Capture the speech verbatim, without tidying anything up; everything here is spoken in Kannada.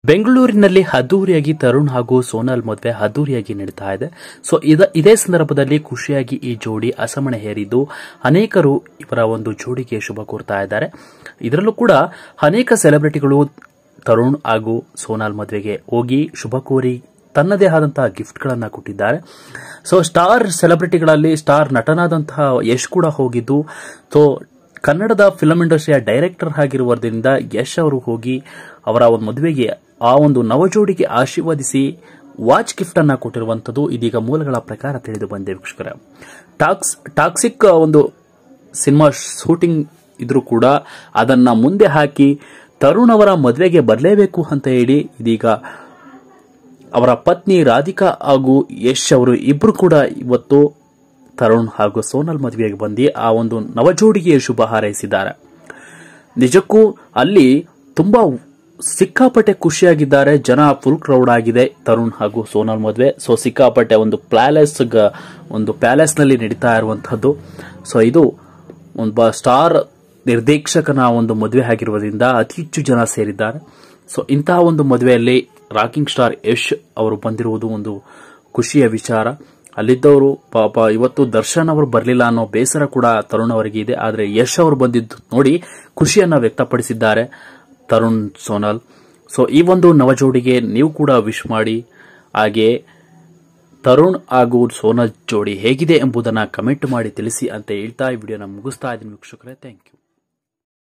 ಬೆಂಗಳೂರಿನಲ್ಲಿ ಅದ್ದೂರಿಯಾಗಿ ತರುಣ್ ಹಾಗೂ ಸೋನಾಲ್ ಮದುವೆ ಅದ್ದೂರಿಯಾಗಿ ನಡೀತಾ ಇದೆ. ಸೊ ಇದೇ ಸಂದರ್ಭದಲ್ಲಿ ಖುಷಿಯಾಗಿ ಈ ಜೋಡಿ ಹಸೆಮಣೆ ಹೇರಿದ್ದು ಅನೇಕರು ಇವರ ಒಂದು ಜೋಡಿಗೆ ಶುಭ ಕೋರ್ತಾ ಇದ್ದಾರೆ. ಇದರಲ್ಲೂ ಕೂಡ ಅನೇಕ ಸೆಲೆಬ್ರಿಟಿಗಳು ತರುಣ್ ಹಾಗೂ ಸೋನಾಲ್ ಮದುವೆಗೆ ಹೋಗಿ ಶುಭ ಕೋರಿ ತನ್ನದೇ ಆದಂತಹ ಗಿಫ್ಟ್ ಗಳನ್ನ ಕೊಟ್ಟಿದ್ದಾರೆ. ಸೊ ಸ್ಟಾರ್ ಸೆಲೆಬ್ರಿಟಿಗಳಲ್ಲಿ ಸ್ಟಾರ್ ನಟನಾದಂತಹ ಯಶ್ ಕೂಡ ಹೋಗಿದ್ದು. ಸೊ ಕನ್ನಡದ ಫಿಲ್ಮ್ ಇಂಡಸ್ಟ್ರಿಯ ಡೈರೆಕ್ಟರ್ ಆಗಿರುವುದರಿಂದ ಯಶ್ ಅವರು ಹೋಗಿ ಅವರ ಒಂದು ಮದುವೆಗೆ ಆ ಒಂದು ನವಜೋಡಿಗೆ ಆಶೀರ್ವದಿಸಿ ವಾಚ್ ಗಿಫ್ಟ್ ಅನ್ನ ಕೊಟ್ಟಿರುವಂತದ್ದು ಇದೀಗ ಮೂಲಗಳ ಪ್ರಕಾರ ತಿಳಿದು ಬಂದಿದೆ ವೀಕ್ಷಕರೇ. ಟಾಕ್ಸ್ ಟಾಕ್ಸಿಕ್ ಒಂದು ಸಿನಿಮಾ ಶೂಟಿಂಗ್ ಇದ್ರೂ ಕೂಡ ಅದನ್ನ ಮುಂದೆ ಹಾಕಿ ತರುಣ್ ಅವರ ಮದುವೆಗೆ ಬರಲೇಬೇಕು ಅಂತ ಹೇಳಿ ಇದೀಗ ಅವರ ಪತ್ನಿ ರಾಧಿಕಾ ಹಾಗೂ ಯಶ್ ಅವರು ಇಬ್ರು ಕೂಡ ಇವತ್ತು ತರುಣ್ ಹಾಗೂ ಸೋನಾಲ್ ಮದುವೆಗೆ ಬಂದು ಆ ಒಂದು ನವಜೋಡಿಗೆ ಶುಭ ಹಾರೈಸಿದ್ದಾರೆ. ನಿಜಕ್ಕೂ ಅಲ್ಲಿ ತುಂಬಾ ಸಿಕ್ಕಾಪಟ್ಟೆ ಖುಷಿಯಾಗಿದ್ದಾರೆ ಜನ. ಫುಲ್ ಕ್ರೌಡ್ ಆಗಿದೆ ತರುಣ್ ಹಾಗೂ ಸೋನಾಲ್ ಮದುವೆ. ಸೊ ಸಿಕ್ಕಾಪಟ್ಟೆ ಒಂದು ಪ್ಯಾಲೇಸ್ ಒಂದು ಪ್ಯಾಲೇಸ್ ನಲ್ಲಿ ನಡೀತಾ ಇರುವಂತಹದ್ದು. ಸೊ ಇದು ಒಬ್ಬ ಸ್ಟಾರ್ ನಿರ್ದೇಶಕನ ಒಂದು ಮದುವೆ ಆಗಿರುವುದರಿಂದ ಅತಿ ಹೆಚ್ಚು ಜನ ಸೇರಿದ್ದಾರೆ. ಸೊ ಇಂತಹ ಒಂದು ಮದುವೆಯಲ್ಲಿ ರಾಕಿಂಗ್ ಸ್ಟಾರ್ ಯಶ್ ಅವರು ಬಂದಿರುವುದು ಒಂದು ಖುಷಿಯ ವಿಚಾರ. ಅಲ್ಲಿದ್ದವರು ಪಾಪ ಇವತ್ತು ದರ್ಶನ್ ಅವರು ಬರಲಿಲ್ಲ ಅನ್ನೋ ಬೇಸರ ಕೂಡ ತರುಣ್ ಅವರಿಗೆ ಇದೆ. ಆದರೆ ಯಶ್ ಅವರು ಬಂದಿದ್ದು ನೋಡಿ ಖುಷಿಯನ್ನ ವ್ಯಕ್ತಪಡಿಸಿದ್ದಾರೆ ತರುಣ್ ಸೋನಾಲ್. ಸೊ ಈ ಒಂದು ನವಜೋಡಿಗೆ ನೀವು ಕೂಡ ವಿಶ್ ಮಾಡಿ. ಹಾಗೆ ತರುಣ್ ಹಾಗೂ ಸೋನಾಲ್ ಜೋಡಿ ಹೇಗಿದೆ ಎಂಬುದನ್ನು ಕಮೆಂಟ್ ಮಾಡಿ ತಿಳಿಸಿ ಅಂತ ಹೇಳ್ತಾ ಈ ವಿಡಿಯೋನ ಮುಗಿಸ್ತಾ ಇದ್ದೀನಿ ವೀಕ್ಷಕರೇ. Thank you.